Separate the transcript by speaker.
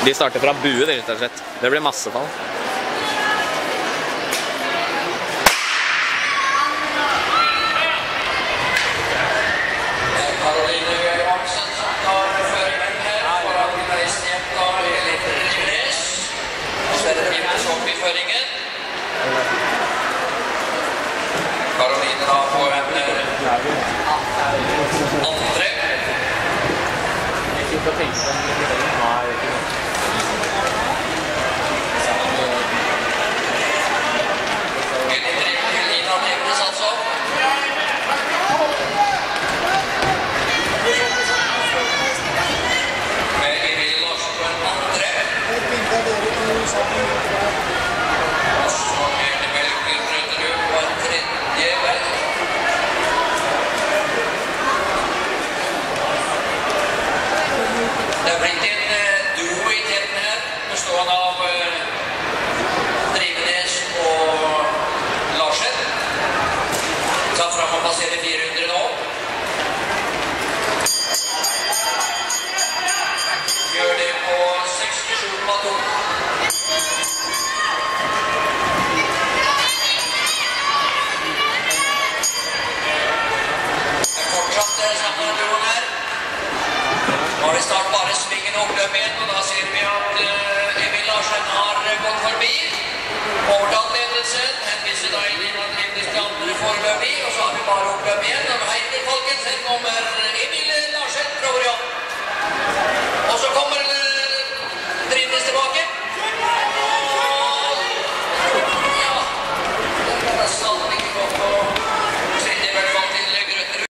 Speaker 1: De starter fra bue, rett og slett. Det blir masse fall.
Speaker 2: Karoline Johansen som tar føringen her, foran Reisnjenta Elite Drivenes. Sverre Times opp i føringen. Karoline da på en andre. Elina Drivenes altså. Med Emil Larsen på en andre. Og så Bjørne Melker Brønderud på en tredje vel. Det har blitt en duo i teten her, bestående av Drivenes og Larsen. Tatt fram og passerer 400 nå. Gjør det på 67,2. Det er fortsatt samme duoen her. Nå har vi snart bare svingen og oppløp igjen, og da ser vi at Emil Larsen har gått forbi. Overtatt ledelsen, henviser da Elina Drivenes til andre foreløpig, og så har vi bare oppløp igjen. Og hei til folkens, her kommer